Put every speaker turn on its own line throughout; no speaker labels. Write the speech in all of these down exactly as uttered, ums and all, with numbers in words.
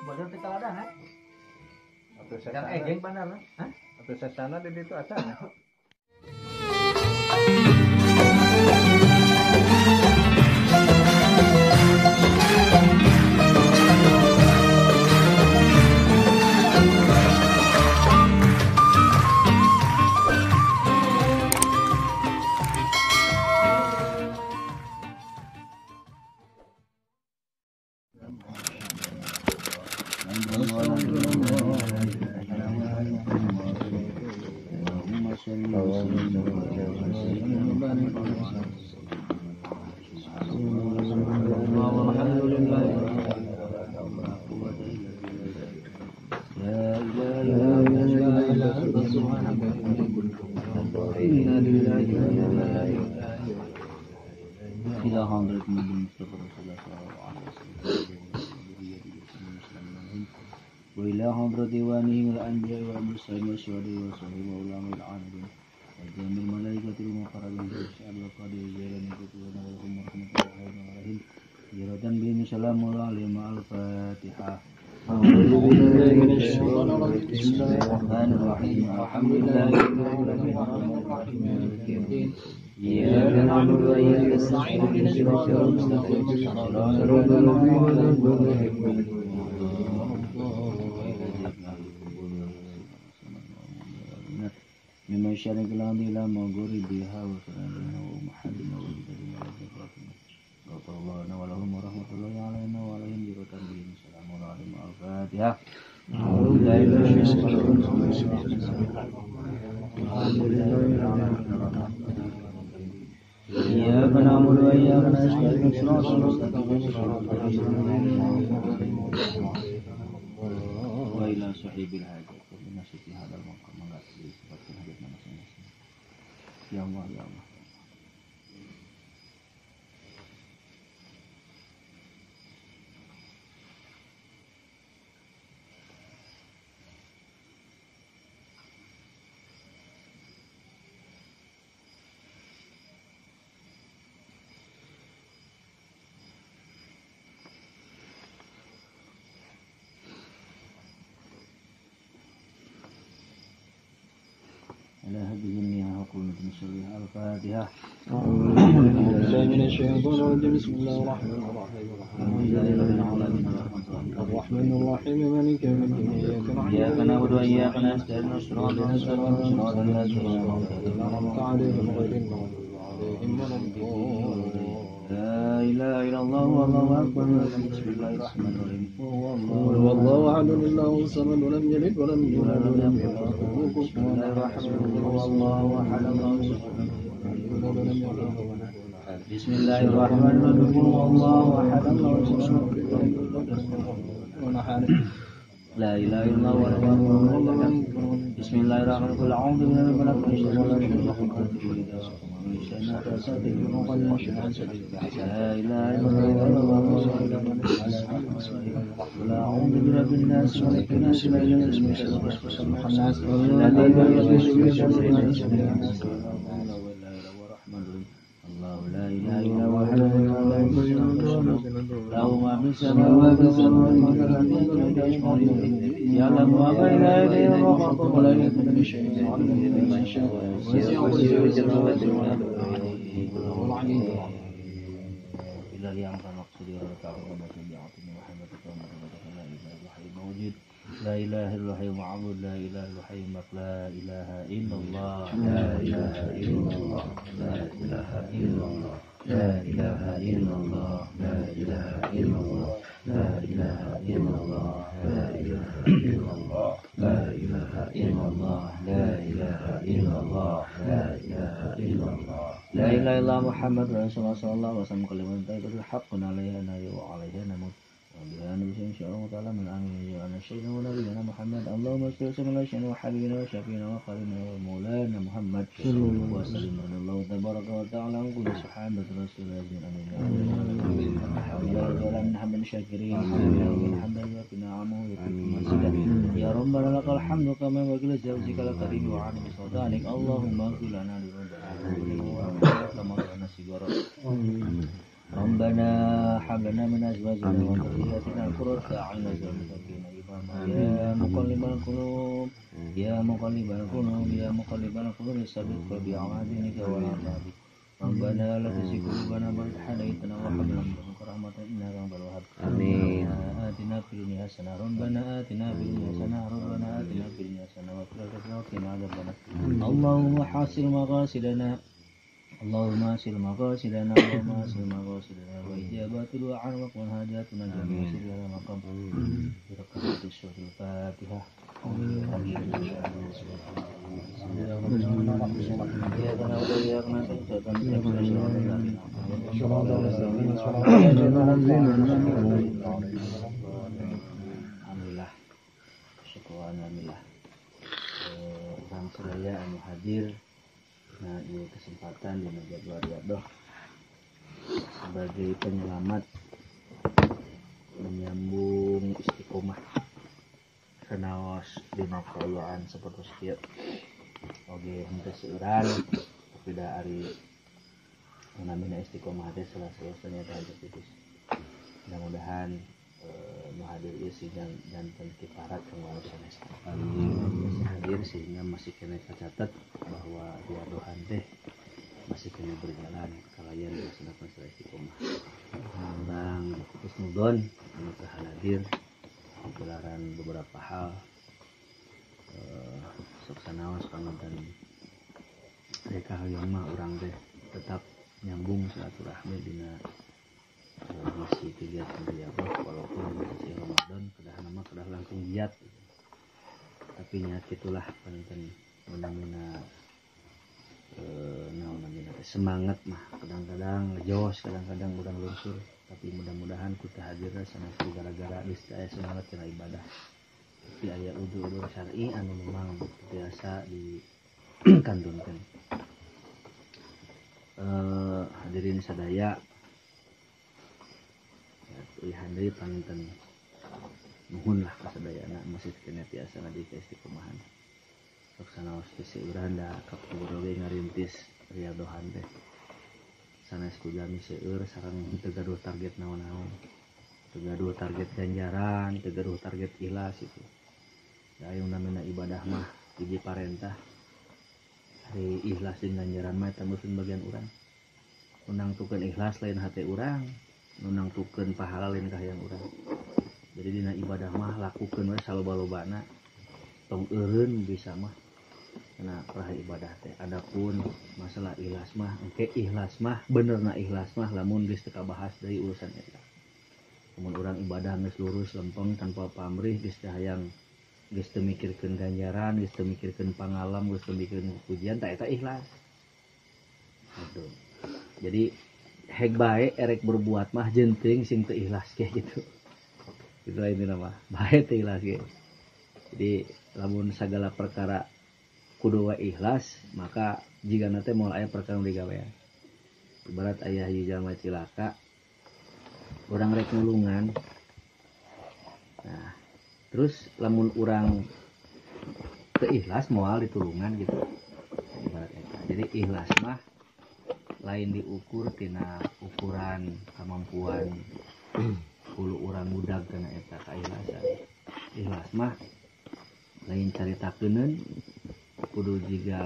Bener teh kalada ha.
Atau
Yang
sesana.
egeng bener ha.
Atau sesana di situ acara.
وإلى حضرة ديوانه والأنبياء والمرسلين والشهداء والصالحين وعلماء العاملين وجميع الملائكة المقربين والشعب والقادر الجيران يكتبون ولهم ورحمة الله وبركاته جيرة بهم سلام الله عليهم مع الفاتحة أعوذ بالله من الشيطان الرجيم بسم الله الرحمن الرحيم الحمد لله رب العالمين الرحمن الرحيم مالك يوم الدين إياك نعبد وإياك نستعين اهدنا الصراط المستقيم صراط الذين أنعمت عليهم مما شرك الأرض إلى مغربها وسلامها ومحلنا وجدنا وجدنا غفر الله لنا ولهم ورحمة الله علينا وعليهم جرة بهم سلام عليهم الفاتحة أعوذ بالله من الشيطان الرجيم الحمد لله رب العالمين إياك نعبد وإياك نستعين صراط المستقيم صراط الذين أنعمت عليهم وإلى صاحب الحاجة بنصيب هذا المقام mengatasi seperti hadisnya masing-masing. Ya Allah, ya Allah. على هذه النية أقول بسم الفاتحة
أعوذ بالله من الشيطان الرجيم بسم الله الرحمن الرحيم الرحمن الرحيم مالك يوم الدين
إياك نعبد وإياك نستعين صراط صراط الذين
أنعمت عليهم غير المغضوب عليهم ولا الضالين
لا إله إلا الله والله أكبر بسم الله الرحمن الرحيم
قل هو الله أحد الله الصمد ولم يلد ولم يولد ولم يكن له
بسم الله الرحمن الرحيم هو الله أحد الله الصمد بسم الله الرحمن الرحيم هو الله أحد الله الصمد لا إله إلا الله والله أكبر بسم الله الرحمن الرحيم أعوذ بالله من الشيطان الرجيم لا إله إلا الله لا أعوذ برب الناس ملك الناس لا إله إلا الناس الله لا إله إلا هو له ما في السماوات يعلم ما بين أيديهم وما خلفهم ولا يحيطون بشيء من علمه إلا ما شاء وسع كرسيه السماوات والأرض إلا ليعلم المقصود والكعبة وما تبعت من محمد صلى الله عليه وسلم لا إله إلا الحي الموجود لا إله إلا الحي المعبود لا إله إلا الحي لا إله إلا الله لا إله إلا الله لا إله إلا الله لا إله إلا الله لا إله إلا الله لا إله إلا الله لا إله إلا الله لا إله إلا الله لا إله إلا الله لا إله إلا الله لا إله إلا محمد رسول الله صلى الله عليه وسلم كلمة طيبة حق عليها نبي وعليها نموت وبها نبي إن شاء الله تعالى من آمين وأنا سيدنا ونبينا محمد اللهم صل وسلم على سيدنا وحبيبنا وشفينا وخالنا ومولانا محمد وسلم على الله تبارك وتعالى وقل سبحانه رسول الله آمين من حمد الشاكرين من حمد يوفي نعمه ويكفي مزيدا يا ربنا لك الحمد كما وكل زوجك الكريم وعن بسلطانك اللهم اغفر لنا ذنوبنا كما غفرنا سيغرا ربنا هب لنا من أزواجنا وذرياتنا قرة أعين واجعلنا للمتقين إماما يا مقلب القلوب يا مقلب القلوب يا مقلب القلوب ثبت قلبي على دينك ولا تعبد ربنا لا تزغ قلوبنا بعد إذ هديتنا وهب لنا من لدنك رحمة إنك أنت الوهاب آمين آتنا في الدنيا حسنة ربنا آتنا في الدنيا حسنة ربنا آتنا في الدنيا حسنة وفي الآخرة وقنا عذاب النار اللهم حسن مقاصدنا اللهم حسن مقاصدنا اللهم حسن مقاصدنا وإجابة دعاء وقنا حاجاتنا جميع سبحان مقام بركة الشهر الفاتحة Alhamdulillah, syukur alhamdulillah. Orang sedaya anu hadir, nah di kesempatan di jadwal riadoh sebagai penyelamat menyambung istiqomah kenawas dina kaayaan seperti sekieu oge henteu seueuran tapi da ari namina istiqomah teh salah-salasana tahajud itu mudah-mudahan nu hadir ieu sih janten kiparat kang sanes hadir sehingga masih kena tercatat bahwa riadohan teh masih kena berjalan kalayan dilaksanakan secara istiqomah. Bang Husnudon anu teu hadir gelaran beberapa hal uh, sok sanaos panonton mereka yang mah orang teh tetap nyambung silaturahmi dina uh, masih kegiatan riadoh walaupun masih Ramadan kedah nama kedah langkung giat tapi nya kitulah panonton menamina uh, naon namina semangat mah kadang-kadang ngejos kadang-kadang urang lunsur tapi mudah-mudahan kita hadir sanes gara-gara geus aya semangat kana ibadah. Tapi aya udur-udur syar'i anu memang biasa dikandungkeun. Eh hadirin sadaya. Ya tulihan deui panten nuhun lah ka sadayana masih kena tiasa ngadi ka istiqomahan. Sok sanaos teh seueuran da kapungkur we ngarintis riadohan teh. Sanes kujami seueur sareng teu gaduh target naon-naon. Teu gaduh target ganjaran, teu gaduh target ikhlas itu. Da aya namina ibadah mah hiji parentah. Hari ikhlas jeung ganjaran mah eta meureun bagian urang. Nu nangtukeun ikhlas lain hate urang, nu nangtukeun pahala lain kahayang urang. Jadi dina ibadah mah lakukeun we saloba-lobana. Tong eureun bisa mah karena praha ibadah teh. Adapun masalah ikhlas mah engke ikhlas mah benerna ikhlas mah lamun geus teu kabahas deui urusan eta. Lamun urang ibadah geus lurus lempeng tanpa pamrih geus teu hayang geus teu mikirkeun ganjaran, geus teu mikirkeun pangalam, geus teu mikirkeun pujian tah eta ikhlas. Gitu. Jadi heg bae erek berbuat mah jenting sing teu ikhlas ge gitu. Itu lain mah bae teu ikhlas ge. Jadi lamun sagala perkara kudu wae ikhlas maka jika nanti mau aya perkara digawean ibarat aya hiji jalma cilaka urang rek nulungan nah terus lamun urang teu ikhlas moal ditulungan gitu ibarat eta jadi ikhlas mah lain diukur tina ukuran kemampuan ulu urang budak kana eta kaikhlasan ikhlas mah lain caritakeun kudu juga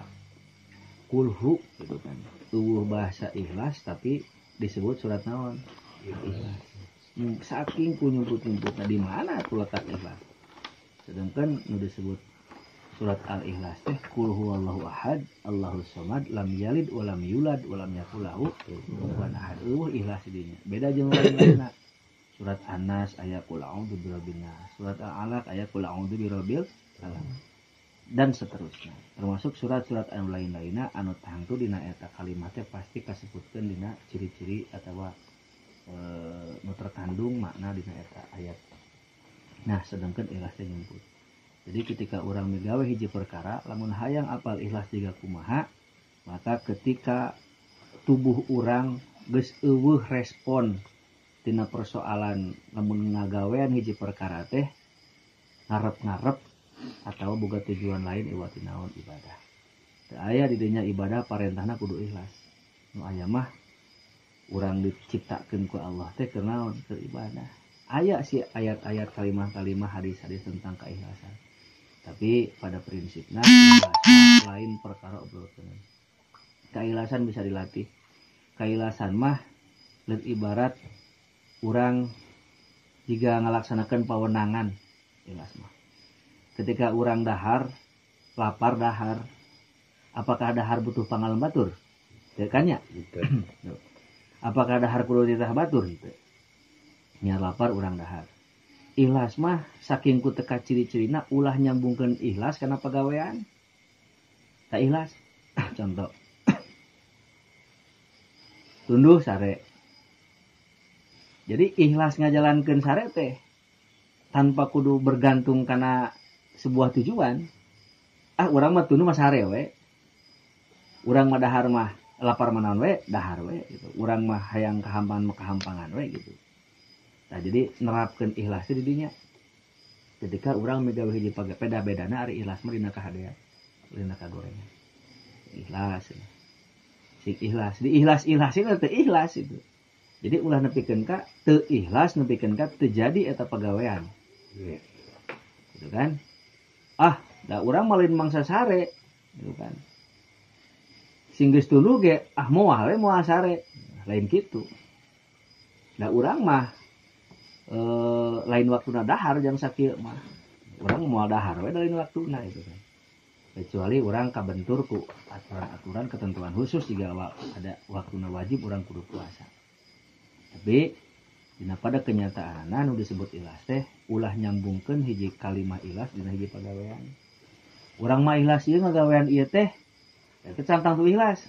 kulhu gitu kan eueuh bahasa ikhlas tapi disebut surat naon ikhlas saking kunyumput-nyumputna di mana tuh letak ikhlas sedangkan nu disebut surat al-ikhlas teh qul huwallahu ahad allahus samad lam yalid wa lam yulad wa lam yakul lahu kufuwan ahad eueuh ikhlas dinya beda jeung lain-lainna surat An-Nas aya qul a'udzu birabbin nas surat al-alaq aya qul a'udzu birabbil falaq dan seterusnya termasuk surat-surat anu lain-lainna anu tangtu dina eta kalimatnya pasti kasebutkeun dina ciri-ciri atawa e, nu terkandung makna dina eta ayat. Nah sedangkan ikhlas teh nyumput. Jadi ketika orang migawe hiji perkara lamun hayang apal ikhlas jiga kumaha maka ketika tubuh orang geus eueuh respon tina persoalan lamun ngagawean hiji perkara teh ngarep-ngarep atau boga tujuan lain iwati naon ibadah. Teu aya di dinya ibadah parentahna kudu ikhlas. Nu aya mah urang diciptakeun ku Allah teh keur naon? Keur ibadah. Aya sih ayat-ayat kalimah-kalimah hadis-hadis tentang keikhlasan. Tapi pada prinsipnya ikhlas lain perkara obrolkeun. Keikhlasan bisa dilatih. Keikhlasan mah leuk ibarat urang jika ngalaksanakeun pawenangan ikhlas mah. Ketika urang dahar, lapar dahar, apakah dahar butuh panggalem batur? Teu kan nya? Apakah dahar kudu ditah batur gitu? Nya lapar urang dahar. Ikhlas mah saking ku teka ciri-cirina ulah nyambungkeun ikhlas kana pagawean. Tak ikhlas. Contoh. Tunduh sare. Jadi ikhlas ngajalankeun sare teh tanpa kudu bergantung kana sebuah tujuan. Ah urang mah tunduh mah sare we. Urang mah dahar mah lapar manaon we, dahar we gitu. Urang mah hayang kahampangan mah kahampangan we gitu. Nah jadi nerapkeun ikhlas di dinya. Ketika urang migawe hiji pagapeda bedana ari ikhlas mah dina kahadean, dina kagorengan. Ikhlas. Sing ikhlas, di ikhlas-ikhlasin teh ikhlas itu. Jadi ulah nepikeun ka teu ikhlas nepikeun ka teu jadi eta pagawean. Yeah. Gitu kan? Ah, da urang mah lain mangsa sare, gitu kan. Sing geus tuluy ge ah moal we moal sare. Lain kitu. Da urang mah eh lain waktuna dahar jang sakieu mah. Urang moal dahar we lain waktuna itu kan. Kecuali urang kabentur ku aturan-aturan ketentuan khusus jika ada waktuna wajib urang kudu puasa. Tapi dina pada kenyataan nu disebut ikhlas teh ulah nyambungkeun hiji kalimah ikhlas dina hiji pagawean. Urang mah ikhlas ieu ngagawean ieu teh teu cantang tu ikhlas.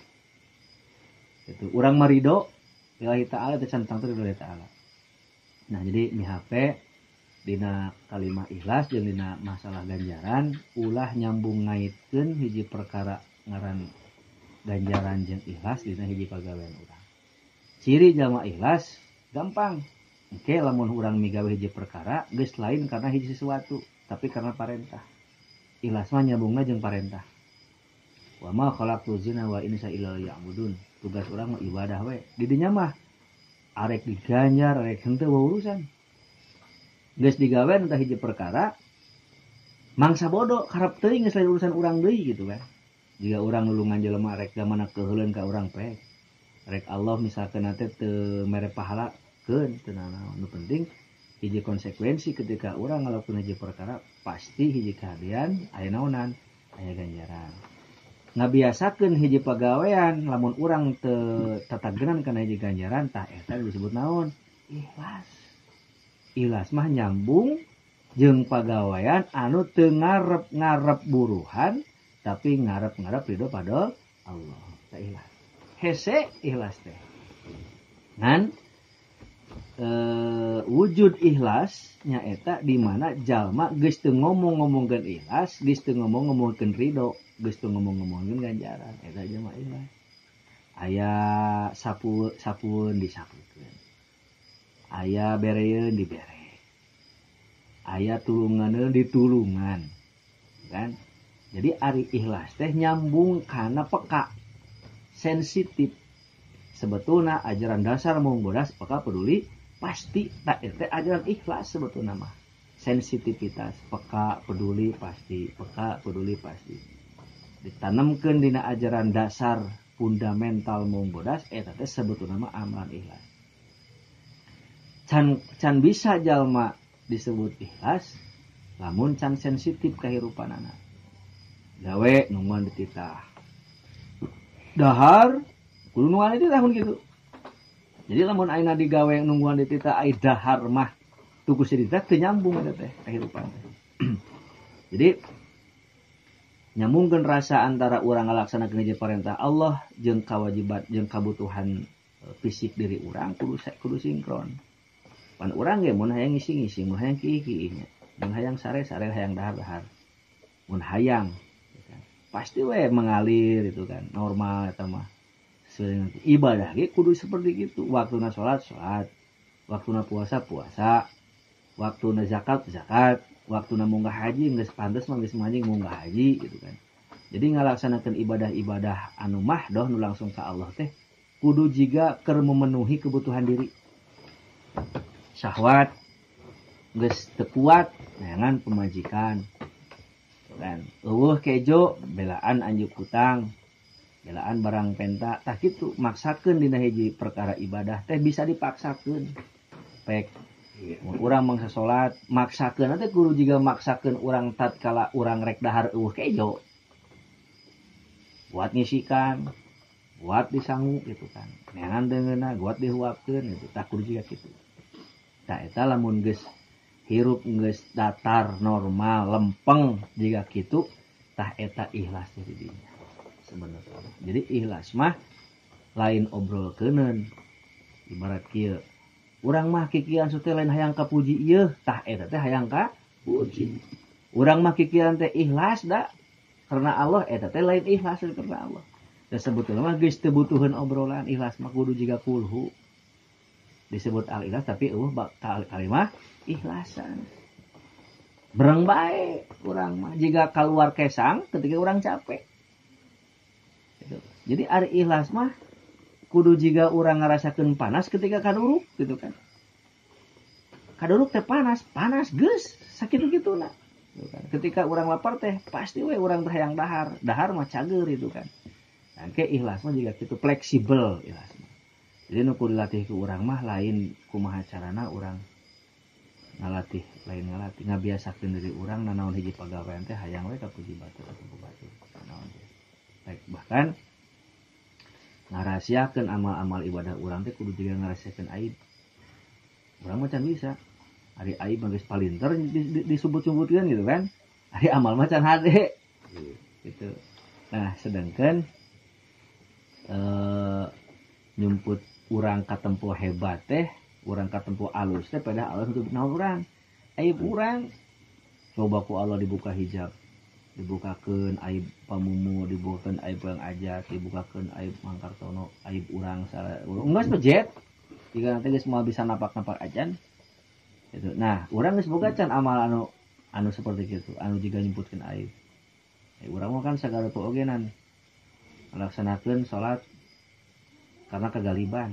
Itu urang mah ridho lillahi ta'ala teu cantang tu lillahi ta'ala. Nah jadi mihape dina kalimah ikhlas jeung dina masalah ganjaran ulah nyambung ngaitkeun hiji perkara ngaran ganjaran jeung ikhlas dina hiji pagawean urang. Ciri jalma ikhlas gampang. Oke lamun urang migawe hiji perkara geus lain karena hiji sesuatu tapi karena parentah. Ikhlas mah nyambungna jeung parentah. Wa ma khalaqtu zina wa insa illa ya'budun. Tugas urang mah ibadah we. Di dinya mah arek diganjar, arek henteu urusan. Geus digawe entah hiji perkara mangsa bodoh karep teuing geus lain urusan urang deui gitu kan. Jika urang nulungan jelema arek gamana keuheuleun ka urang pek. Rek Allah misalkan nanti teu mere pahala keun teu naon. Nu penting hiji konsekuensi ketika urang ngalakukeun hiji perkara pasti hiji kahadean aya naonan, aya ganjaran. Ngabiasakeun hiji pagawean lamun urang teu tatagenan kana hiji ganjaran tah eta disebut naon? Ikhlas. Ikhlas mah nyambung jeung pagawean anu teu ngarep-ngarep buruhan tapi ngarep-ngarep ridho pada Allah. Tah ikhlas. Hese ikhlas teh. Ngan e, wujud ikhlas nyaeta di mana jalma geus teu ngomong-ngomongkeun ikhlas, geus teu ngomong-ngomongkeun ridho, geus teu ngomong-ngomongkeun ganjaran. Eta jalma ikhlas. Aya sapu sapueun disapukeun. Aya bereyeun dibere. Aya tulunganeun ditulungan. Kan? Jadi ari ikhlas teh nyambung kana peka. Sensitif. Sebetulnya ajaran dasar mau bodas peka peduli pasti tak itu ajaran ikhlas sebetulnya mah. Sensitivitas, peka, peduli pasti, peka, peduli pasti. Ditanamkeun dina ajaran dasar fundamental mau bodas eta teh sebetulnya mah amalan ikhlas. Can can bisa jalma disebut ikhlas lamun can sensitif kahirupanana. Gawe nungguan dititah. Dahar kudu nungguan dititah mun kitu. Jadi lamun ayeuna digawe nungguan dititah ai dahar mah tuku siditah teu nyambung eta teh kahirupan teh. Jadi nyambungkeun rasa antara urang ngalaksanakeun hiji perintah Allah jeung kawajiban jeung kabutuhan fisik diri urang kudu kudu sinkron. Pan urang ge mun hayang ngisi-ngisi, mun hayang kieu-kieu nya, mun hayang sare-sare, hayang dahar-dahar. Mun hayang pasti we mengalir itu kan normal eta mah ibadah ge kudu seperti gitu waktuna salat salat waktuna puasa puasa waktuna zakat zakat waktuna munggah haji geus pantes mah geus manjing munggah haji gitu kan. Jadi ngalaksanakeun ibadah-ibadah anu mahdoh nu langsung ka Allah teh kudu jiga keur memenuhi kebutuhan diri. Syahwat geus teu kuat neangan pemajikan. Kan eueuh kejo belaan anjuk hutang, belaan barang penta, tah kitu maksakeun dina hiji perkara ibadah teh bisa dipaksakeun. Pek mun urang mangsa salat maksakeun teh kudu jiga maksakeun urang tatkala urang rek dahar eueuh kejo. Buat ngisikan, buat disangu gitu kan. Neangan deungeunna buat dihuapkeun gitu, tah kudu jiga kitu. Tah eta lamun geus hirup geus datar normal lempeng jiga kitu, tah eta ikhlas di dinya sebenarnya. Jadi ikhlas mah lain obrolkeuneun. Ibarat kieu, urang mah kikian teh lain hayang kapuji ieu, tah eta teh hayang kapuji. Urang mah kikian teh ikhlas da karena Allah, eta teh lain ikhlas karena Allah. Dan sebetulnya mah geus teu butuheun obrolan, ikhlas mah kudu jiga kulhu. Disebut al ikhlas tapi eueuh bakal kalimah ikhlasan. Bereng bae urang mah jiga keluar kesang ketika urang capek. Gitu. Jadi ari ikhlas mah kudu jiga urang ngarasakeun panas ketika kaduruk gitu kan. Kaduruk teh panas, panas geus sakitu-kituna. Gitu kan. Ketika urang lapar teh pasti we urang teh hayang dahar. Dahar mah cager itu kan. Angke ikhlas mah jiga kitu fleksibel ikhlas mah. Jadi nu kudu dilatih ke urang mah lain kumaha carana urang ngalatih, lain ngalatih ngabiasakeun diri urang nanaon hiji pagawean teh hayang we kapuji batur ataupun batur. Nanaon teh. Baik, bahkan ngarahasiakeun amal-amal ibadah urang teh kudu juga ngarahasiakeun aib. Urang mah can bisa. Ari aib mah geus palinter disebut-sebutkeun gitu kan. Ari amal mah can hade. Gitu. Nah, sedangkan eh nyumput urang katempo hebat teh, urang katempo alus teh pada Allah untuk naon urang. Aib urang coba ku Allah dibuka hijab, dibukakeun aib pamumu, dibukakeun aib yang ajat, dibukakeun aib mangkartono, aib urang salah. Enggeus bejet. Jika nanti geus moal bisa napak-napak ajan. Gitu. Nah, urang geus boga can amal anu anu seperti kitu, anu jiga nyumputkeun aib. Eh, urang mah kan sagala teu ogenan. Melaksanakeun salat karena kegaliban,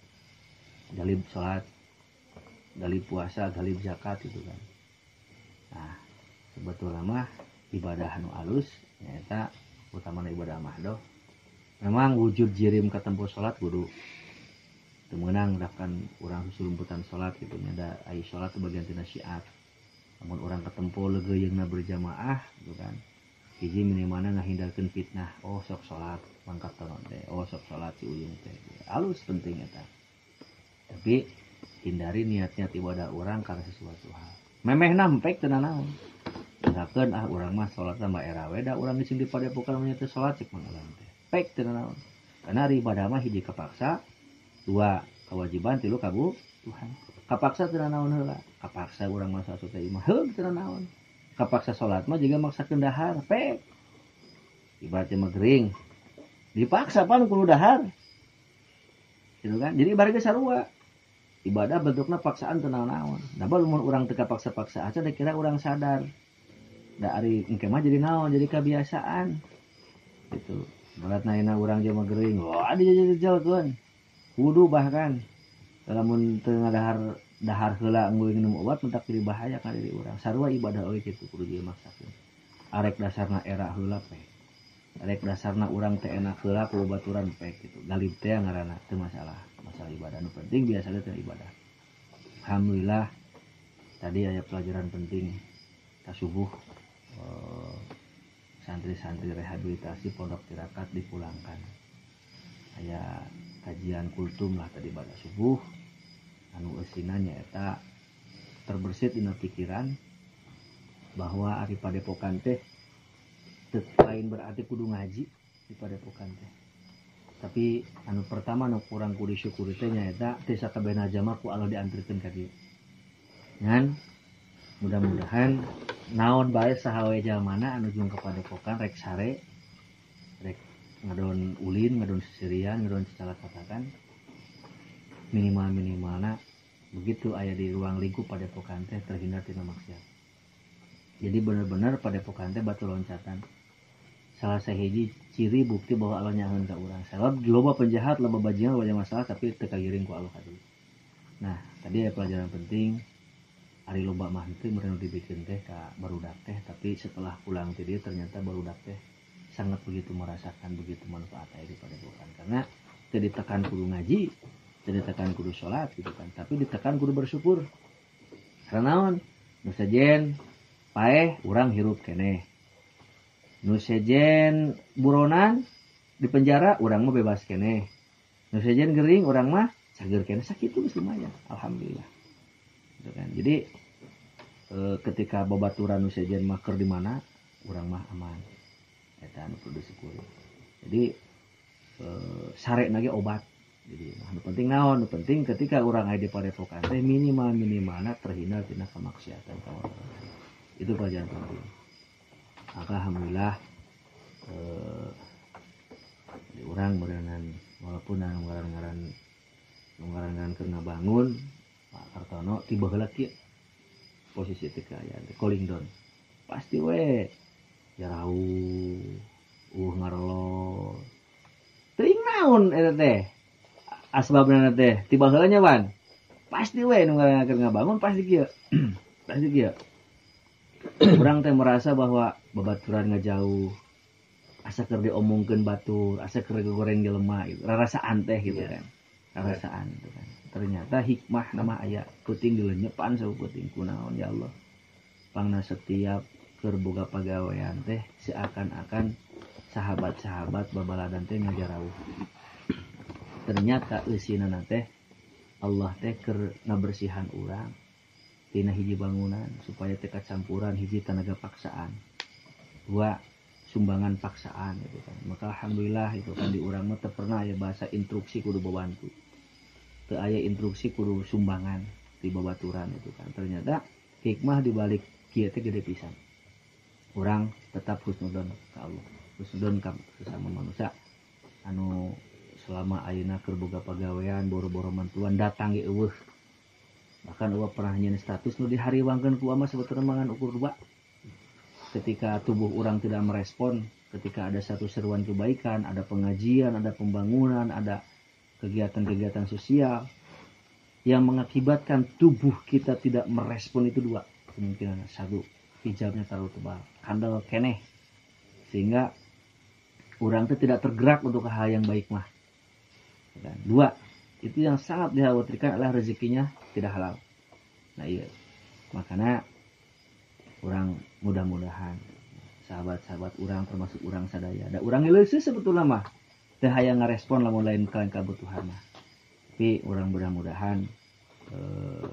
galib sholat, galib puasa, galib zakat itu kan. Nah, sebetulnya mah ibadah anu alus, nyata utamana ibadah mahdoh. Memang wujud jirim katempo sholat kudu temenang dapkan orang susulumputan sholat gitu. Nyada ai sholat bagian tina syiar. Namun orang ketempo legeyeungna berjamaah gitu kan. Hiji minimalna ngahindarkeun fitnah. Oh sok sholat mangkat tonon teh. Oh sok sholat si uyung teh. Alus penting eta. Tapi hindari niat-niat ibadah orang karena sesuatu hal. Memeh nampek teu nanaon. Misalkeun ah urang mah sholat tambah era we da urang geus di padepokan nya teh sholat cek mangga teh. Pek teu nanaon. Karena ibadah mah hiji kapaksa, dua kewajiban, tilu kabu Tuhan. Kapaksa teu nanaon heula. Kapaksa urang mah salat teh imah heuh teu nanaon. Kapaksa sholat mah juga maksakeun dahar, pek. Ibaratnya mah gering. Dipaksa pan kudu dahar. Gitu kan? Jadi ibaratnya sarua. Ibadah bentukna paksaan teu naon-naon. Da mun urang teu kapaksa-paksa aja da kira urang sadar. Da ari engke mah jadi naon, jadi kebiasaan. Gitu. Baratna ayeuna urang jelema gering, wah dijajal-jajalkeun. Wudu bahkan. Lamun teu ngadahar dahar heula ngeuing minum obat mentak jadi bahaya ka diri urang. Sarua ibadah oge kitu kudu ieu maksakeun. Arek dasarna era heula pek. Arek dasarna urang teh enak heula ku baturan pek gitu. Galib teh ngaranna teu masalah. Masalah ibadah nu penting biasanya teh ibadah. Alhamdulillah tadi aya pelajaran penting kasubuh eh, santri-santri rehabilitasi pondok tirakat dipulangkan. Aya kajian kultum lah tadi pada subuh. Anu eusina nyaeta terbersit dina pikiran bahwa ari padepokan teh teu lain berarti kudu ngaji di padepokan teh. Tapi anu pertama nu kurang kudu disyukuri teh nyaeta teh sakabehna jamaah ku Allah diantrikeun ka dieu. Ngan mudah-mudahan naon bae saha we jalmana anu jeung ka padepokan rek sare rek ngadon ulin, ngadon sisirian, ngadon secara katakan minimal-minimalna begitu aya di ruang lingkup padepokan teh terhindar tina maksiat. Jadi benar-benar padepokan teh batu loncatan. salah sahiji ciri bukti bahwa Allah nyaman ka urang. Sabab loba penjahat, loba bajingan, loba masalah tapi teu kagiring ku Allah kadu. Nah, tadi ada pelajaran penting. Ari loba mah teh meureun dibikeun teh ka barudak teh, tapi setelah pulang teh dia ternyata barudak teh sangat begitu merasakan begitu manfaat aya daripada bukan. Karena teu ditekan kudu ngaji, teu ditekan kudu salat gitu kan, tapi ditekan kudu bersyukur. Karena naon? Nu sejen paeh urang hirup keneh. Nu sejen buronan di penjara urang mah bebas keneh. Nu sejen gering urang mah cager keneh, sakitu geus lumayan. Alhamdulillah. Gitu kan. Jadi e, ketika babaturan nu sejen mah keur di mana urang mah aman. Eta anu kudu disyukuri. Jadi e, sarena ge obat. Jadi anu penting naon? Nu penting ketika urang aya di padepokan teh minimal minimalna terhindar tina kamaksiatan kawan. Itu pelajaran penting. Maka alhamdulillah eh di urang berenang walaupun anu ngaran-ngaran ngaran-ngaran keur ngabangun Pak Kartono tiba heula kieu posisi teh aya calling down. Pasti we jarau uh ngarelo. Teuing naon eta teh? Asbabna teh tiba heula nya Wan. Pasti we nu ngaran ngabangun pasti kieu. Pasti kieu. Urang teh merasa bahwa babaturan ngajauh, asa keur diomongkeun batur, asa keur goreng jelema gitu. Rarasaan teh gitu kan. Rarasaan gitu kan. Ternyata hikmah nama aya peuting dilenyepan sawu peuting kunaon ya Allah. Pangna setiap keur boga pagawean teh seakan-akan sahabat-sahabat babaladan teh ngajarauh. Ternyata eusinana teh Allah teh keur ngabersihan urang tina hiji bangunan supaya teu kacampuran hiji tenaga paksaan. Dua sumbangan paksaan gitu kan. Maka alhamdulillah itu kan di urang mah teu pernah aya bahasa instruksi kudu babantu. Teu aya instruksi kudu sumbangan di babaturan itu kan. Ternyata hikmah di balik kieu teh gede pisan. Urang tetap husnudzon ka Allah. Husnudzon ka sesama manusia. Anu selama ayeuna keur boga pagawean boro-boro mantuan datang ge eueuh. Bahkan eueuh pernah nyeun status nu dihariwangkeun ku ama sebetulna mangan ukur dua. Ketika tubuh urang tidak merespon, ketika ada satu seruan kebaikan, ada pengajian, ada pembangunan, ada kegiatan-kegiatan sosial yang mengakibatkan tubuh kita tidak merespon itu dua kemungkinan. Satu, hijabnya terlalu tebal, kandel keneh, sehingga orang itu tidak tergerak untuk hal yang baik mah. Dan dua, itu yang sangat dikhawatirkan adalah rezekinya tidak halal. Nah iya, makanya orang mudah-mudahan sahabat-sahabat orang termasuk orang sadaya, ada orang ileuseus sebetulnya mah teu hayang ngarespon lamun lain kalian kabutuhan mah. Tapi orang mudah-mudahan eh,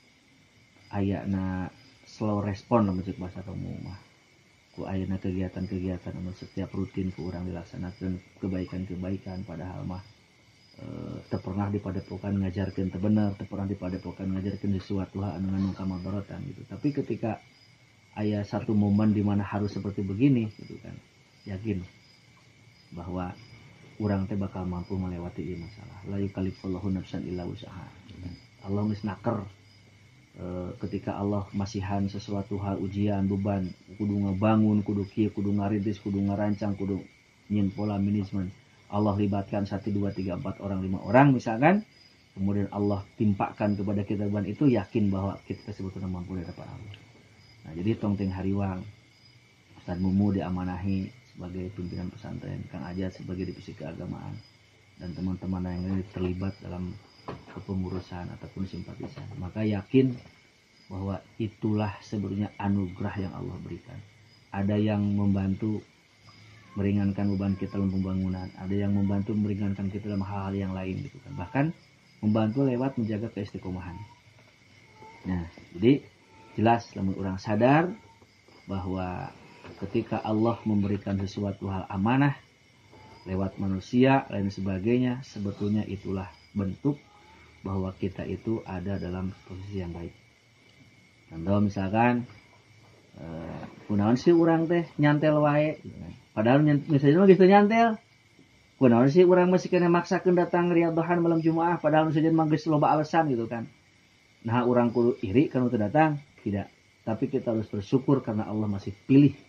ayana slow respon lamun ceuk bahasa kamu mah. Ku ayana kegiatan-kegiatan anu setiap rutin ku urang dilaksanakeun kebaikan-kebaikan padahal mah eh, teu pernah di padepokan ngajarkeun teu bener, teu pernah di padepokan ngajarkeun sesuatu anu ngandung kamadharatan gitu. Tapi ketika aya satu momen di mana harus seperti begini gitu kan, yakin bahwa urang teh bakal mampu melewati ieu masalah. La yukallifullahu nafsan illa wus'aha. Allah geus naker e, ketika Allah masihan sesuatu hal ujian beban kudu ngebangun, kudu kieu, kudu ngarintis, kudu ngarancang, kudu nyin pola manajemen. Allah libatkan satu dua tiga empat orang lima orang misalkan, kemudian Allah timpakan kepada kita beban itu, yakin bahwa kita sebetulnya mampu di hadapan Allah. Nah, jadi tong ting hariwang Ustaz Mumu diamanahi sebagai pimpinan pesantren, Kang Ajat sebagai divisi keagamaan, dan teman-teman yang terlibat dalam kepengurusan ataupun simpatisan, maka yakin bahwa itulah sebenarnya anugerah yang Allah berikan. Ada yang membantu meringankan beban kita dalam pembangunan, ada yang membantu meringankan kita dalam hal-hal yang lain gitu kan, bahkan membantu lewat menjaga keistiqomahan. Nah, jadi jelas lamun orang sadar bahwa ketika Allah memberikan sesuatu hal amanah lewat manusia lain sebagainya, sebetulnya itulah bentuk bahwa kita itu ada dalam posisi yang baik. Contoh misalkan eh, kunaon sih urang teh nyantel wae, padahal misalnya geus teu nyantel. Kunaon sih urang masih kena maksakeun datang riyadhahan malam Jumaah padahal sajen mah geus loba alasan gitu kan. Nah, urang kudu iri kana teu datang? Tidak. Tapi kita harus bersyukur karena Allah masih pilih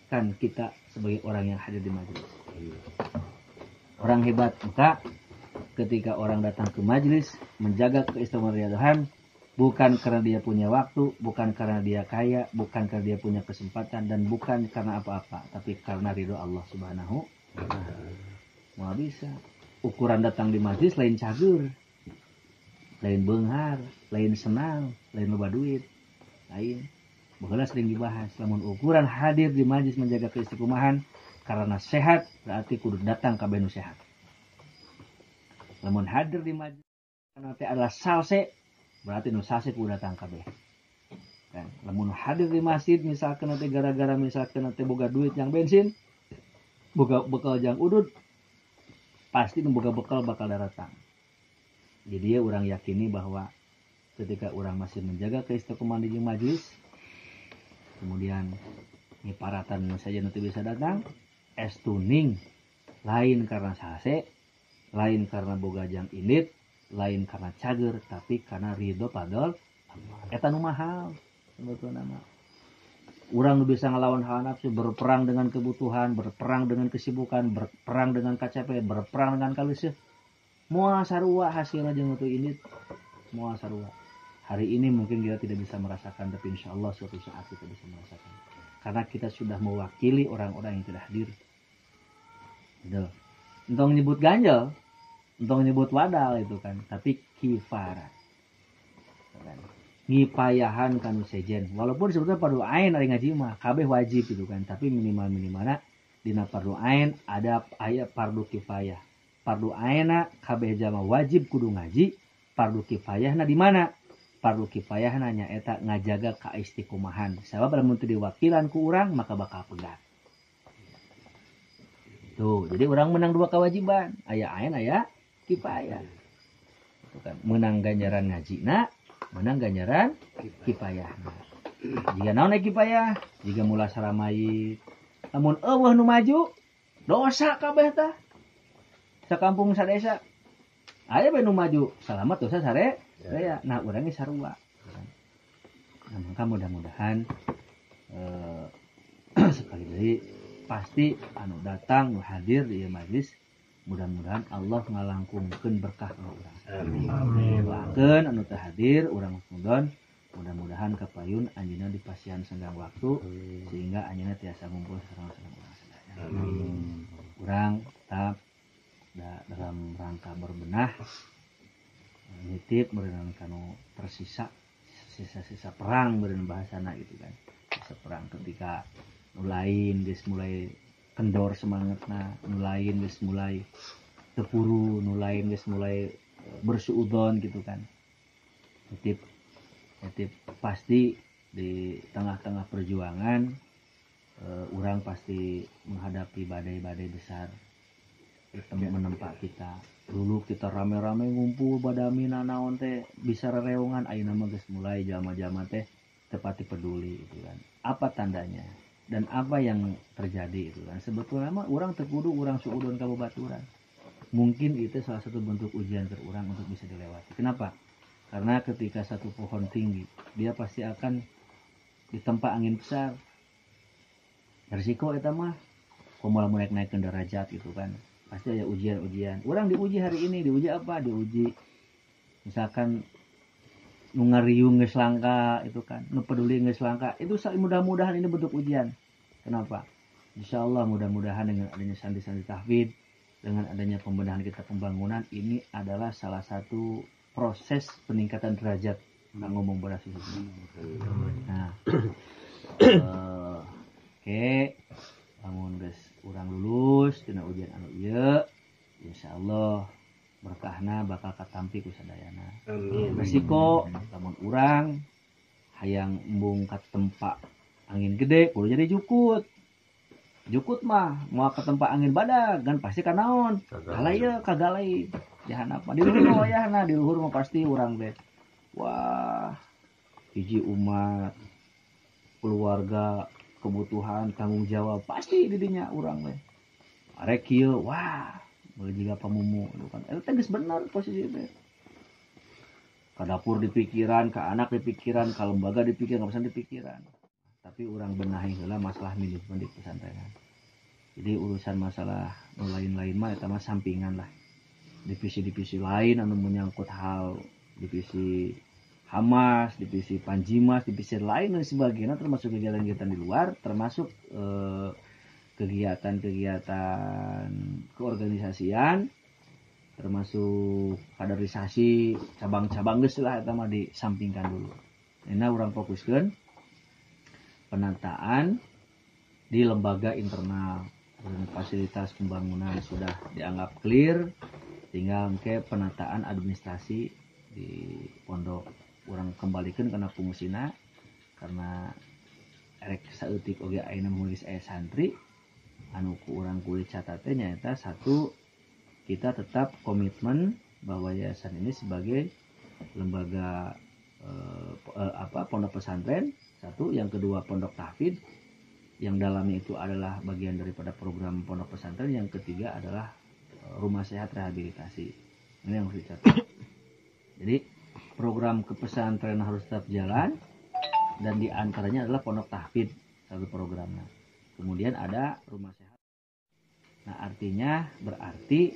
kan kita sebagai orang yang hadir di majelis. Orang hebat, maka ketika orang datang ke majelis menjaga keistimewaan riyadhan, bukan karena dia punya waktu, bukan karena dia kaya, bukan karena dia punya kesempatan, dan bukan karena apa-apa, tapi karena ridho Allah Subhanahu wa Ta'ala. Mau bisa. Ukuran datang di majelis lain cager, lain benghar, lain senang, lain loba duit, lain. Baheula sering dibahas. Namun ukuran hadir di majelis menjaga keistiqomahan karena sehat, berarti kudu datang ka benu sehat. Namun hadir di majelis karena adalah salse, berarti nu salse kudu datang kabeh. Kan, namun hadir di masjid misalkan nanti gara-gara misalkan nanti boga duit yang bensin, boga bekal jang udud, pasti nu boga bekal bakal datang. Jadi ya orang yakini bahwa ketika orang masih menjaga keistiqomahan di majelis, kemudian nyiparatan saja nanti bisa datang, es tuning, lain karena sase, lain karena boga jang indit, lain karena cager, tapi karena ridho padol eta nu mahal sebetulnya mah. Urang bisa ngelawan hawa nafsu, berperang dengan kebutuhan, berperang dengan kesibukan, berperang dengan kacape, berperang dengan kaleuseum. Moal sarua hasilna jeung itu indit, moal sarua. Hari ini mungkin kita tidak bisa merasakan, tapi insya Allah suatu saat kita bisa merasakan. Karena kita sudah mewakili orang-orang yang tidak hadir. Gitu. Entong nyebut ganjel, entong nyebut wadal itu kan, tapi kifarat. Kan. Ngipayahan kanu sejen. Walaupun sebetulnya fardu ain ari ngaji mah kabeh wajib gitu kan, tapi minimal-minimalna dina fardu ain ada aya fardu kifayah. Fardu aina kabeh jama wajib kudu ngaji, fardu kifayahna di mana? Fardu kifayah nanya eta ngajaga kaistiqomahan. Sabab lamun teu diwakilan ku urang maka bakal pegat. Tuh, jadi orang menang dua kewajiban. Aya ain aya kifayah. Itu kan menang ganjaran ngajina, menang ganjaran kifayahna. Jika naon kifayah, jika mula saramai, lamun eueuh nu maju, dosa kabeh tah. Sakampung sadesa. Aya bae nu maju, salamat dosa sare. Ya, nah orangnya sarua. Nah, maka mudah-mudahan eh, sekali lagi pasti anu datang nu hadir di majelis, mudah-mudahan Allah ngalangkungkeun berkah ka urang. Amin. Doakeun anu teu hadir urang mudon, mudah-mudahan kapayun anjeunna dipasihan senggang waktu sehingga anjeunna tiasa ngumpul sareng-sareng urang sadaya. Amin. Urang tetap da, dalam rangka berbenah nitip berenang kanu tersisa sisa-sisa perang beren bahasana gitu kan, sisa perang ketika nulain geus mulai kendor semangatna, nulain geus mulai tepuru, nulain geus mulai bersuudon gitu kan. Nitip nitip pasti di tengah-tengah perjuangan uh, orang pasti menghadapi badai-badai besar yang menempa kita. Dulu kita rame-rame ngumpul badami nanaon teh bisa rereungan, ayeuna mah geus mulai jama-jama teh tepati peduli itu kan. Apa tandanya dan apa yang terjadi itu kan. Sebetulnya mah urang teu kudu urang suudon ka babaturan. Mungkin itu salah satu bentuk ujian ter urang untuk bisa dilewati. Kenapa? Karena ketika satu pohon tinggi, dia pasti akan ditempa angin besar. Risiko eta mah komo lamun naik-naikeun derajat gitu kan. Pasti ada ujian-ujian. Orang diuji hari ini, diuji apa? Diuji misalkan nu ngariung geus langka itu kan, nu peduli geus langka. Itu mudah-mudahan ini bentuk ujian. Kenapa? Insyaallah mudah-mudahan dengan adanya sandi-sandi tahfidz, dengan adanya pembenahan kita pembangunan, ini adalah salah satu proses peningkatan derajat kita ngomong beras itu. Nah, uh, oke, okay. Lamun geus urang lulus tina ujian anu ieu, insyaallah berkahna bakal katampi ku sadayana. Amin. Resiko lamun urang hayang embung katempa angin gede kudu jadi jukut. Jukut mah moal katempa angin badag kan pasti kanaon? Kalaya kagalai. Jahanap mah di luhur mah wayahna, di luhur mah pasti urang teh. Wah, hiji umat, keluarga, kebutuhan, tanggung jawab pasti di dinya urang teh. Arek kieu, wah, boleh juga pamumu itu kan. Eta geus bener posisi teh. Ka dapur di pikiran, ka anak di pikiran, ka lembaga di pikiran, ka pesan di pikiran. tapi orang benahi heula masalah manajemen di pesantrenan. Jadi urusan masalah nu lain-lain mah eta mah sampingan lah. Divisi-divisi lain anu menyangkut hal divisi Hamas, divisi Panjimas, divisi lain dan sebagainya, termasuk kegiatan-kegiatan di luar, termasuk eh, kegiatan-kegiatan keorganisasian, termasuk kaderisasi cabang-cabang geus lah eta mah disampingkan dulu. Nah, orang fokuskan penataan di lembaga internal dan fasilitas pembangunan sudah dianggap clear, tinggal ke penataan administrasi di pondok orang kembalikan karena fungsina karena erek saeutik oge ayeuna nulis aya santri anu ku urang kulit catatnya nyata satu, kita tetap komitmen bahwa yayasan ini sebagai lembaga eh, eh, apa pondok pesantren satu, yang kedua pondok tahfidz yang dalamnya itu adalah bagian daripada program pondok pesantren, yang ketiga adalah eh, rumah sehat rehabilitasi. Ini yang harus dicatat. Jadi program kepesantren harus tetap jalan dan diantaranya adalah pondok tahfidz satu programnya. Kemudian ada rumah sehat. Nah artinya berarti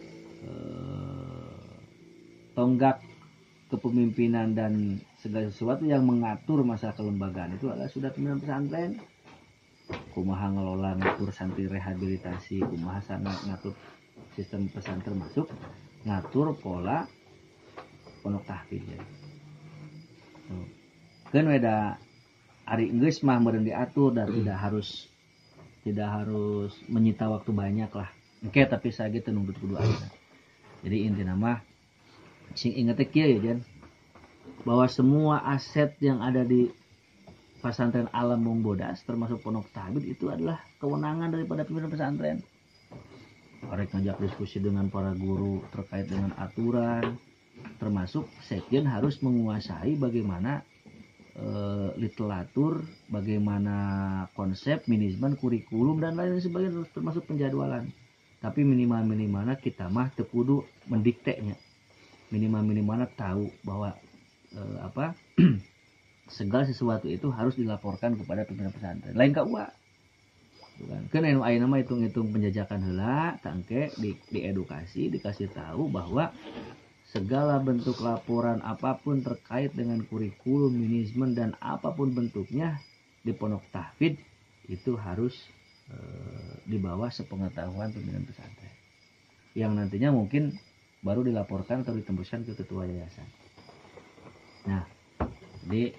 eh, tonggak kepemimpinan dan segala sesuatu yang mengatur masalah kelembagaan itu adalah sudah pimpinan pesantren. Kumaha ngelola ngatur santri rehabilitasi, kumaha sangat ngatur sistem pesantren masuk, ngatur pola pondok tahfidz ya. Tuh. Kan weda ari geus mah meureun diatur dan tidak harus tidak harus menyita waktu banyak lah. Oke, tapi saya gitu nuntut kudu ayeuna. Jadi intinya mah sing inget kieu ya Jan, bahwa semua aset yang ada di pesantren Alam Wong Bodas termasuk pondok tahfidz itu adalah kewenangan daripada pimpinan pesantren. Arek ngajak diskusi dengan para guru terkait dengan aturan, termasuk sekjen harus menguasai bagaimana e, literatur, bagaimana konsep, manajemen, kurikulum dan lain sebagainya, termasuk penjadwalan. Tapi minimal-minimalnya kita mah teu kudu mendikteknya. Minimal-minimalnya tahu bahwa e, apa segala sesuatu itu harus dilaporkan kepada pimpinan pesantren. Lain ka ua. Kan kan anu ayeuna mah hitung-hitung penjajakan heula, tangke di diedukasi, dikasih tahu bahwa segala bentuk laporan apapun terkait dengan kurikulum, manajemen dan apapun bentuknya di pondok tahfidz itu harus e, di bawah sepengetahuan pimpinan pesantren. Yang nantinya mungkin baru dilaporkan atau ditembuskan ke ketua yayasan. Nah, jadi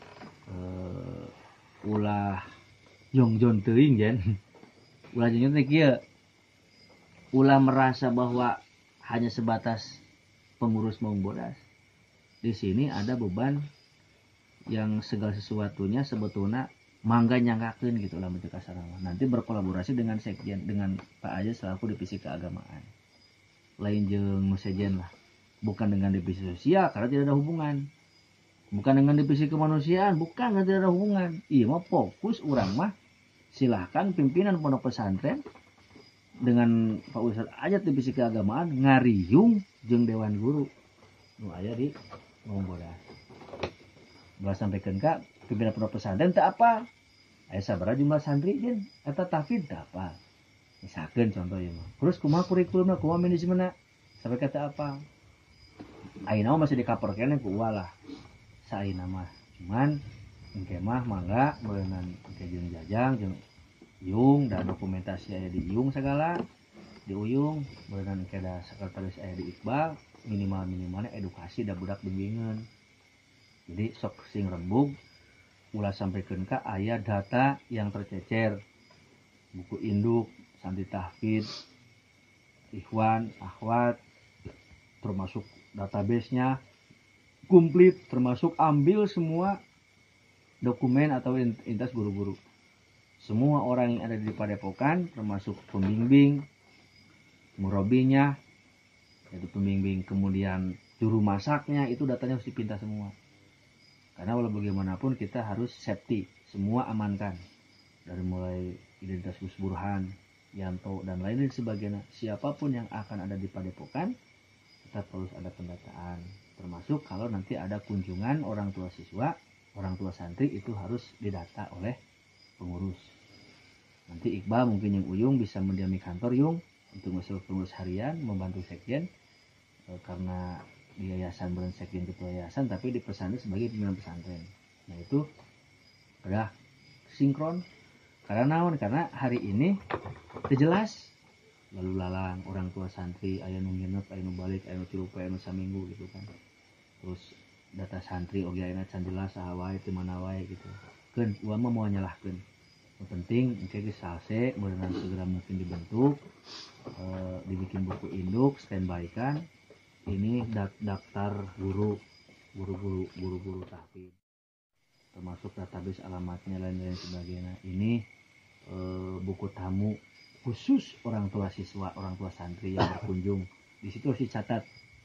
Uh, ulah jongjon teuing jen ulah jongjon teh kieu ulah merasa bahwa hanya sebatas pengurus Wong Bodas. Di sini ada beban yang segala sesuatunya sebetulnya mangga nyangkakeun gitu lah bentuk kasarana. Nanti berkolaborasi dengan sekjen, dengan Pak Aja selaku divisi keagamaan. Lain jeung sekjen lah. Bukan dengan divisi sosial karena tidak ada hubungan. Bukan dengan divisi kemanusiaan, bukan, tidak ada hubungan. Iya mah fokus orang mah silahkan pimpinan pondok pesantren dengan Pak Ustadz Ajat divisi keagamaan ngariyung jeung dewan guru nu aya di Wong Bodas. Belah sampaikeun ka pimpinan pondok pesantren teu apa? Aya sabaraha jumlah santri jeung eta tahfidz teu apa? Misalkeun contoh ieu mah. Terus kumaha kurikulumna, kumaha manajemenna? Sampai kata apa? Ayeuna masih dikaporkeun ku ulah. Saina mah cuman engke mah mangga beunang engke jeung Jajang jeung Yung dan dokumentasi aya di Yung segala di Uyung beunang engke da sekretaris aya di Iqbal, minimal-minimalnya edukasi da budak bimbingan. Jadi sok sing rembug ulah sampaikeun ka aya data yang tercecer, buku induk santri tahfidz, ikhwan, akhwat, termasuk database-nya komplit, termasuk ambil semua dokumen atau identitas guru-guru. Semua orang yang ada di Padepokan, termasuk pembimbing, murabinya, yaitu pembimbing, kemudian juru masaknya, itu datanya harus dipinta semua. Karena walau bagaimanapun kita harus safety, semua amankan. Dari mulai identitas Gus Burhan, Yanto, dan lain-lain sebagainya. Siapapun yang akan ada di Padepokan, tetap harus ada pendataan. Termasuk kalau nanti ada kunjungan orang tua siswa, orang tua santri itu harus didata oleh pengurus. Nanti Iqbal mungkin yang Uyung bisa mendiami kantor Yung untuk masuk pengurus harian, membantu sekjen e, karena di yayasan bukan sekjen ketua yayasan, tapi di pesantren sebagai pimpinan pesantren. Nah itu udah sinkron. Karena naon? Karena hari ini jelas lalu lalang orang tua santri aya nu nginep, aya nu balik, aya nu tilu poe, aya nu saminggu gitu kan. Terus data santri oge ayeuna can jelas saha wae teu mana wae gitu. Keun urang mah moal nyalahkeun. Yang penting engke geus salse, beunang segera mungkin dibentuk, e, dibikin buku induk, standby kan. Ini daftar guru, guru-guru, guru-guru tahfidz, termasuk database alamatnya dan lain sebagainya. Ini e, buku tamu khusus orang tua siswa, orang tua santri yang berkunjung. Di situ harus dicatat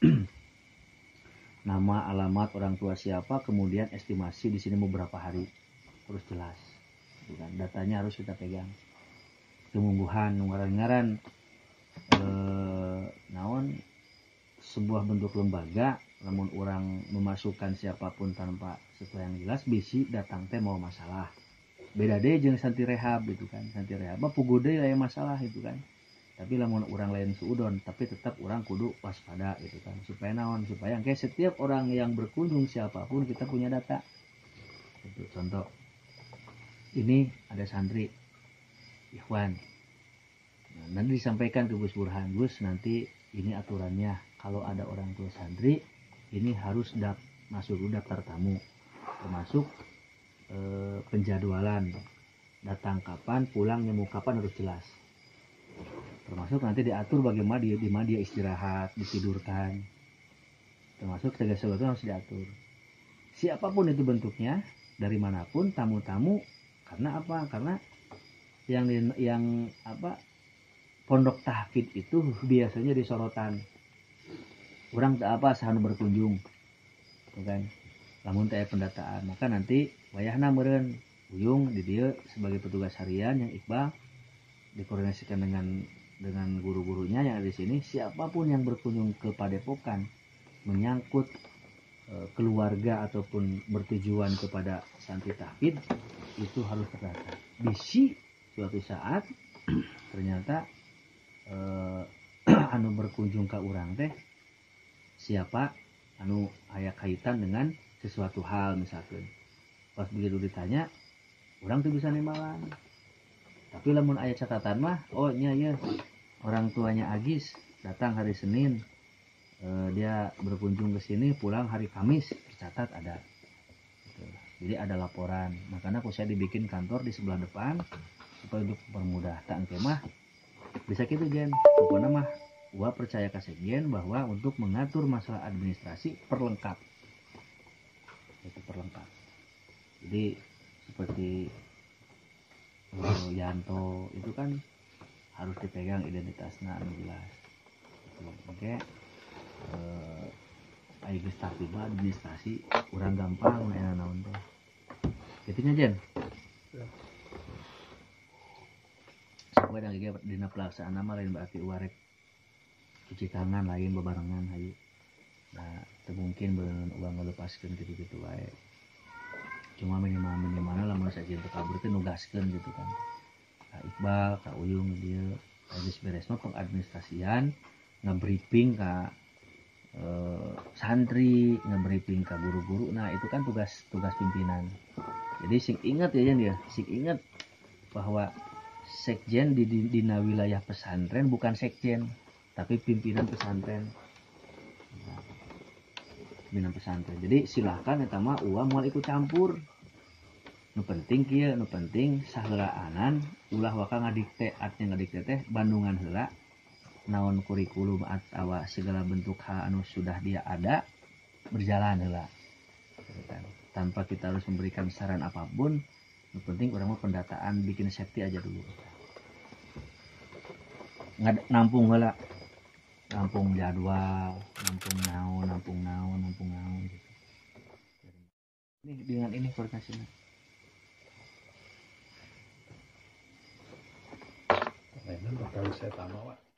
nama, alamat orang tua siapa, kemudian estimasi di sini mau berapa hari, terus jelas. Bukan, datanya harus kita pegang. Kemungguhan, ngaran-ngaran, e, naon sebuah bentuk lembaga, namun orang memasukkan siapapun tanpa sesuatu yang jelas, bisi datang teh mau masalah. Beda deh jeung santi rehab gitu kan. Santi rehab mah pugu deui aya masalah itu kan. Tapi lamun orang lain suudon, tapi tetap orang kudu waspada gitu kan. Supaya naon? Supaya kayak setiap orang yang berkunjung siapapun kita punya data. Itu contoh. Ini ada santri Ikhwan. Nah, nanti disampaikan ke Gus Burhan, Gus nanti ini aturannya, kalau ada orang tua santri ini harus dap, masuk daftar tamu, termasuk e, penjadwalan datang kapan, pulang nyemu kapan harus jelas, termasuk nanti diatur bagaimana dia di mana dia istirahat, ditidurkan, termasuk segala sesuatu harus diatur. Siapapun itu bentuknya, dari manapun tamu-tamu, karena apa? Karena yang yang apa? Pondok tahfidz itu biasanya disorotan. Orang tak apa sahanu berkunjung. Kan? Lamun teh pendataan, maka nanti wayahna meureun Uyung di dieu sebagai petugas harian yang Iqbal dikoordinasikan dengan dengan guru-gurunya yang ada di sini, siapapun yang berkunjung ke Padepokan menyangkut e, keluarga ataupun bertujuan kepada santri tahfidz itu harus terdata. Bisi suatu saat ternyata Uh, anu berkunjung ke urang teh siapa anu aya kaitan dengan sesuatu hal misalkan. Pas begitu ditanya, orang tuh bisa nimbalan. Tapi lamun aya catatan mah, oh nya ya orang tuanya Agis datang hari Senin, uh, dia berkunjung ke sini pulang hari Kamis, tercatat ada. Gitu. Jadi ada laporan. Makanya aku saya dibikin kantor di sebelah depan supaya untuk mempermudah. Tak engke mah bisa gitu Jen, pokoknya mah gua percaya ke sekjen bahwa untuk mengatur masalah administrasi perlengkap, itu perlengkap. Jadi seperti uh, Yanto itu kan harus dipegang identitasnya anu jelas. Oke, uh, ayo tiba administrasi kurang gampang enak naon teh. Gitunya Jen. Ya. Sampai dan juga dina pelaksanaan nama lain berarti uarek cuci tangan lain bebarengan hayu. Nah, mungkin berenang uang ngelepaskan gitu-gitu wae. Cuma minimal minimal lah mau saja untuk kabur itu nugaskan gitu kan. Kak Iqbal, Kak Uyung dia habis beres mah pengadministrasian, nge-briefing ka eh, santri, nge-briefing ka guru-guru. Nah, itu kan tugas tugas pimpinan. Jadi sing ingat ya dia, sing ingat bahwa sekjen di, di, di wilayah pesantren bukan sekjen, tapi pimpinan pesantren. Nah, pimpinan pesantren. Jadi silahkan eta mah uang mau ikut campur. Nu penting kieu, nu penting saheula anan ulah waka ngadikte, artinya ngadikte teh bandungan heula naon kurikulum atawa segala bentuk hal anu sudah dia ada berjalan heula. Tanpa kita harus memberikan saran apapun, yang penting orang mau pendataan bikin safety aja dulu. Nggak nampung heula, nampung jadwal, nampung naon, nampung naon, nampung naon gitu. Ini dengan ini koordinasinya.
Lainnya bakal saya tambah, Pak.